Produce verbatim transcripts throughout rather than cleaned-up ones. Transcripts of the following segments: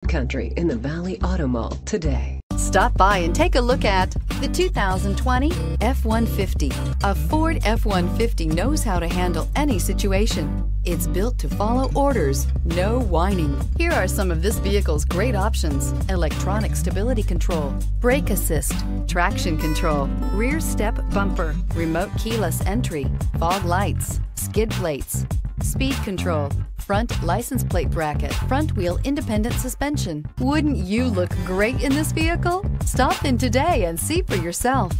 Country in the Valley Auto Mall today. Stop by and take a look at the two thousand twenty F one fifty. A Ford F one fifty knows how to handle any situation. It's built to follow orders, no whining. Here are some of this vehicle's great options: electronic stability control, brake assist, traction control, rear step bumper, remote keyless entry, fog lights, skid plates, speed control, front license plate bracket, front wheel independent suspension. Wouldn't you look great in this vehicle? Stop in today and see for yourself.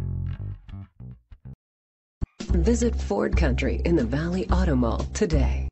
Visit Ford Country in the Valley Auto Mall today.